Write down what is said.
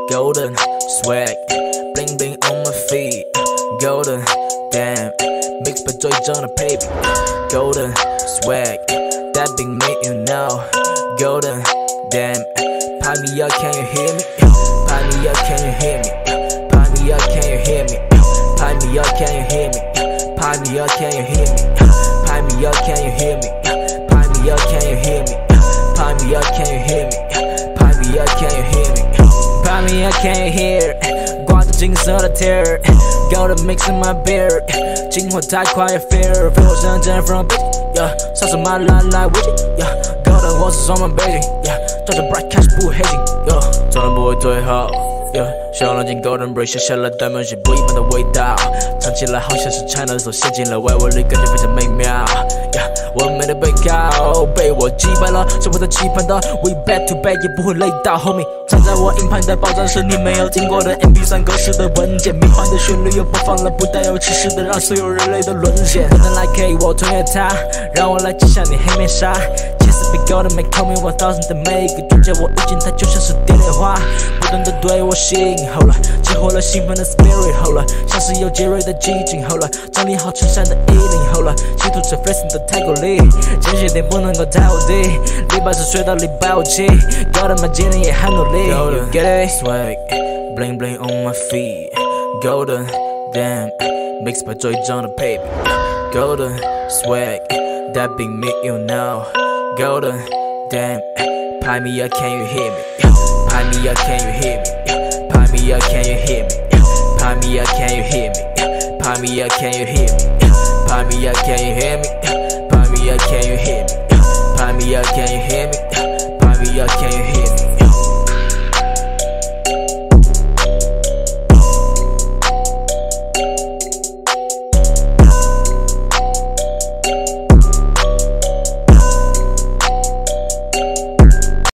golden swag, bling bling on my feet, golden damn, mix 把最重的配比 golden swag, that big make you know, golden damn, pipe me up, can you hear me? Pipe me up, can you hear me? Pipe me up, can you hear me? Pipe me up, can you hear me? Pipe me up, can you hear me? Pipe me up, can you hear me? Pipe me up, can you hear me? Pipe me up, can you hear me? Pipe me up, can you hear me? Pipe me up, can you hear? 挂着金色的贴儿 ，Golden mix in my beer， 进化太快也 fear， 飞我身真 from Beijing， 杀手马来来 Beijing，Golden 我是双门 Beijing， 抓着 bright cash 不黑金，从来不会退后。想让进 Golden Break， 写下了代表是不一般的味道，尝起来好像是 China 手陷进了外围里，感觉非常美妙。完美的背靠被我击败了，是我的期盼的 We back to back 也不会累到后面。藏在我硬盘的保障是你没有听过的 MP3 格式的文件，迷幻的旋律又播放了，不带有歧视的，让所有人类都沦陷。不能来给我穿越它，让我来揭下你黑面纱。Be golden, make call me 1000的每一个句子，我遇见它就像是蝶恋花，不断的对我吸引。后来激活了兴奋的 spirit， 后来像是有尖锐的激情，后来整理好衬衫的衣领，后来企图着 flexing 的太过力，间歇点不能够太无敌。礼拜四睡到礼拜五起 ，Golden 嘛今天也很努力。You get it? Swag, bling bling on my feet, golden damn, mix 把最重的配比 ，golden swag, that big make you know.Golden, damn, pipe me up, can you hear me? Pipe me up, can you hear me? Pipe me up, can you hear me? Pipe me up, can you hear me? Pipe me up, can you hear me? Pipe me up, can you hear me? Pipe me up, can you hear me? Pipe me up, can you hear me?